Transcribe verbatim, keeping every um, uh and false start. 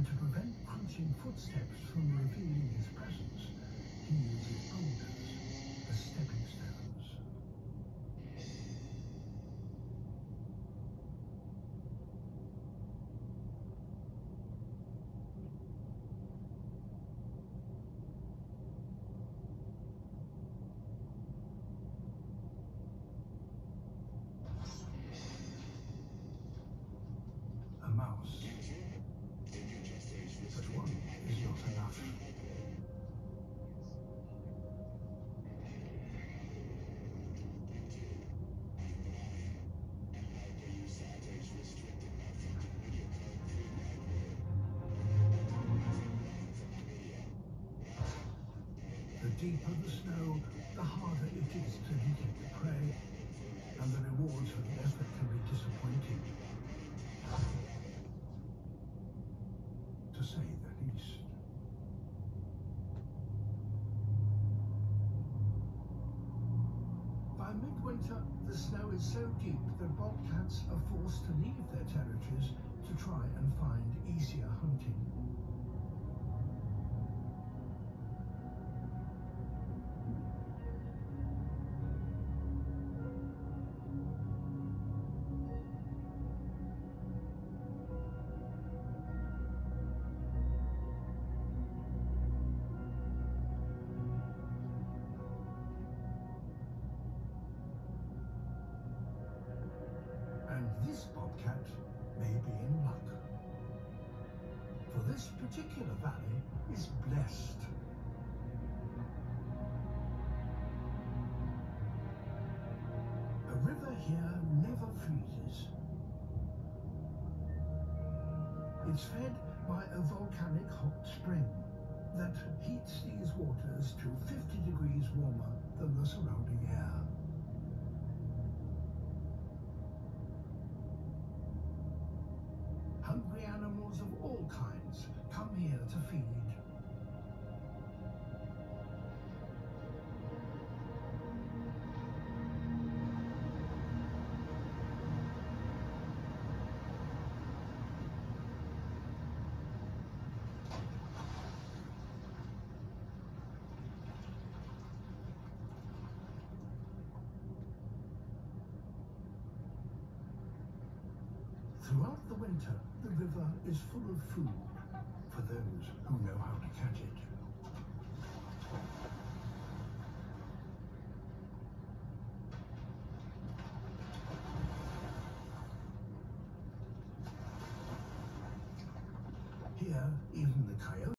and to prevent crunching footsteps from revealing his presence, he uses boulders as stepping stones. A mouse. But one is not enough. The deeper the snow, the harder it is to detect the prey, and the rewards for the effort can be disappointing, to say the least. By midwinter, the snow is so deep that bobcats are forced to leave their territories to try and find easier hunting. And this bobcat may be in luck, for this particular valley is blessed. The river here never freezes. It's fed by a volcanic hot spring that heats these waters to fifty degrees warmer than the surrounding air. Hungry animals of all kinds come here to feed. Throughout the winter, the river is full of food for those who know how to catch it. Here, even the coyote